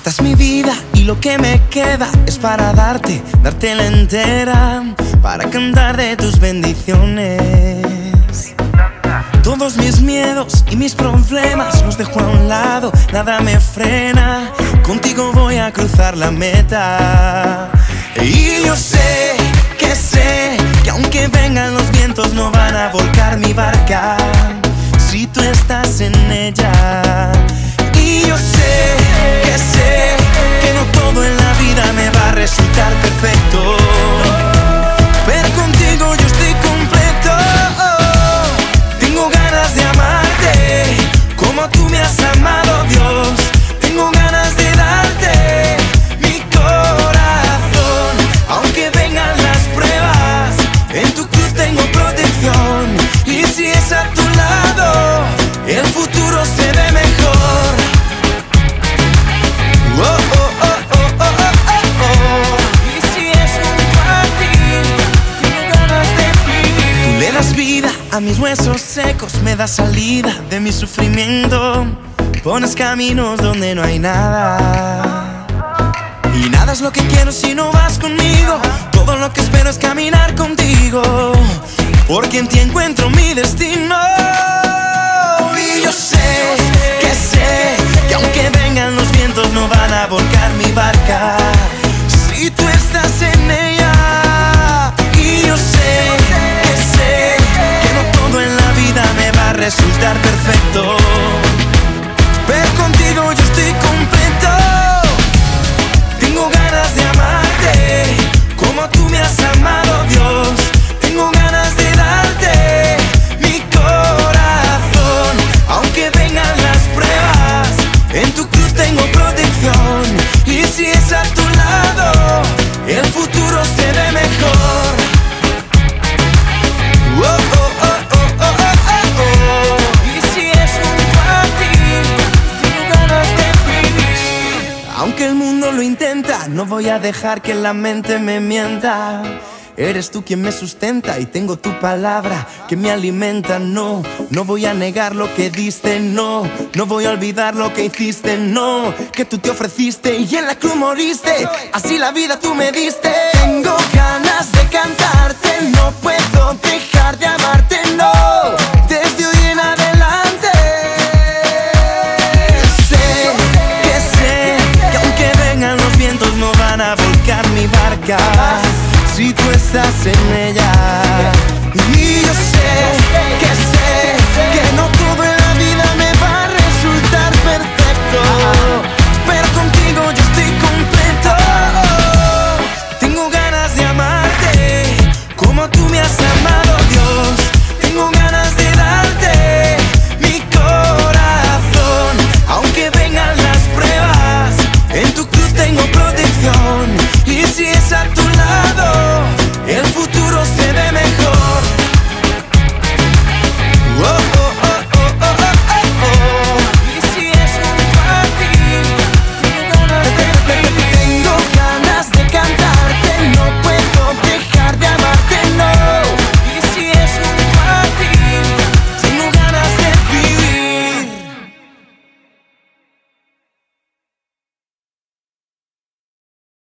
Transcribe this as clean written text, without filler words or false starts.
Esta es mi vida y lo que me queda es para dártela entera, para cantar de tus bendiciones. Todos mis miedos y mis problemas los dejo a un lado, nada me frena. Contigo voy a cruzar la meta. Y yo sé que aunque vengan los vientos no van a volcar mi barca si tú estás en ella. Y yo sé que no todo en la vida me va a resultar perfecto, pero contigo yo estoy completo. Tengo ganas de amarte como tú me has amado, Dios. Tengo ganas de darte mi corazón, aunque vengan las pruebas, en tu cruz tengo protección. Y si es a tu lado, el futuro se ve mejor. Oh, oh, oh, oh, oh, oh, oh. Y si es junto a ti, tengo ganas de vivir. Tú le das vida a mis huesos secos, me das salida de mi sufrimiento. Pones caminos donde no hay nada, y nada es lo que quiero si no vas conmigo. Todo lo que espero es caminar contigo, porque en ti encuentro mi destino. Y yo sé que aunque vengan los vientos no van a volcar mi barca si tú estás en ella. Y yo sé que no todo en la vida me va a resultar perfecto, pero contigo yo estoy completo. Tengo ganas de amarte como tú me has amado, Dios. Tengo ganas de darte mi corazón, aunque vengan las pruebas, en tu cruz tengo protección. Y si es a tu lado, el futuro se ve mejor. Oh, oh, oh, oh, oh, oh, oh. Y si es junto a ti, tengo ganas de vivir. Aunque el mundo lo intenta, no voy a dejar que la mente me mienta. Eres tú quien me sustenta y tengo tu palabra que me alimenta. No voy a negar lo que diste, no voy a olvidar lo que hiciste, no, que tú te ofreciste y en la cruz moriste, así la vida tú me diste. Tengo ganas de cantarte, no puedo dejar de amarte, no, desde hoy en adelante. Sé que aunque vengan los vientos no van a volcar mi barca si tú estás en ella.